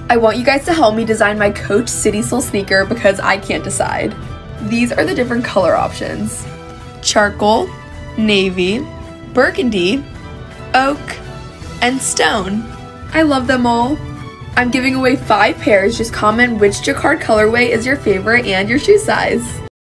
I want you guys to help me design my Coach City Soul sneaker because I can't decide. These are the different color options: charcoal, navy, burgundy, oak, and stone. I love them all. I'm giving away 5 pairs. Just comment which jacquard colorway is your favorite and your shoe size.